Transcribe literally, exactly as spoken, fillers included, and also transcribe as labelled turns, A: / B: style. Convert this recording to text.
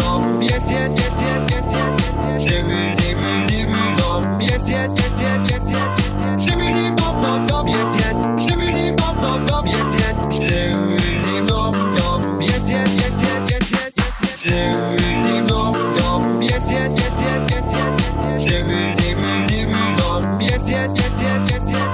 A: dom. Yes, yes, yes, yes, yes, yes, yes. Shibby dibby dibby dom. Yes, yes, yes, yes, yes, yes. Shibby dom dom dom. Yes, yes. Shibby dom dom dom. Yes, yes. Shibby dom dom. Yes, yes, yes, yes, yes, yes, yes. Shibby dom dom. Yes, yes, yes, yes, yes, yes. Shibby dibby dibby dom. Yes, yes, yes, yes, yes, yes.